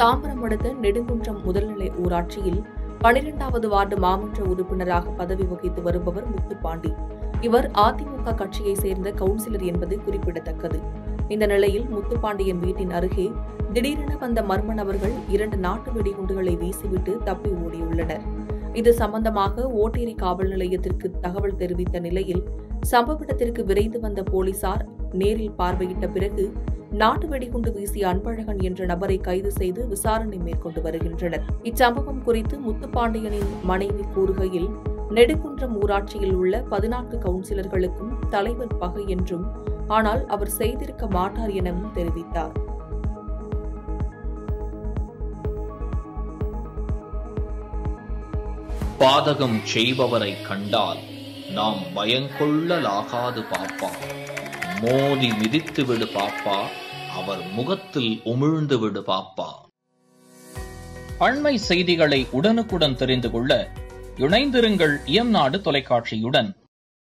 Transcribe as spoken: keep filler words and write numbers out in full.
தாம்பரம் அடுத்த நெடுங்குன்றம் முதல்நிலை ஊராட்சியில் பனிரெண்டாவது வார்டு மாமன்ற உறுப்பினராக பதவி வகித்து வருபவர் முத்துப்பாண்டி. இவர் அதிமுக கட்சியை சேர்ந்த கவுன்சிலர் என்பது குறிப்பிடத்தக்கது. இந்த நிலையில் முத்துப்பாண்டியன் வீட்டின் அருகே திடீரென வந்த மர்ம நபர்கள் இரண்டு நாட்டு வெடிகுண்டுகளை வீசிவிட்டு தப்பி ஓடியுள்ளனர். இது சம்பந்தமாக ஓட்டேரி காவல் நிலையத்திற்கு தகவல் தெரிவித்த நிலையில் சம்பவ இடத்திற்கு விரைந்து வந்த போலீசார் நேரில் பார்வையிட்ட பிறகு நாட்டு வெடிகுண்டு வீசிய அன்பழகன் என்ற நபரை கைது செய்து விசாரணை மேற்கொண்டு வருகின்றனர். இச்சம்பவம் குறித்து முத்துப்பாண்டியனின் மனைவி கூறுகையில், நெடுங்குன்றம் ஊராட்சியில் உள்ள பதினான்கு கவுன்சிலர்களுக்கும் தலைவர் பகை என்றும், ஆனால் அவர் செய்திருக்க மாட்டார் எனவும் தெரிவித்தார். பாதகம் செய்பவரை கண்டால் நாம் பயங்கொள்ளலாகாது பாப்பா, மோதி மிதித்து விடு பாப்பா, அவர் முகத்தில் உமிழ்ந்து விடு பாப்பா. அண்மை செய்திகளை உடனுக்குடன் தெரிந்து கொள்ள இணைந்திருங்கள் இயம்நாடு தொலைக்காட்சியுடன்.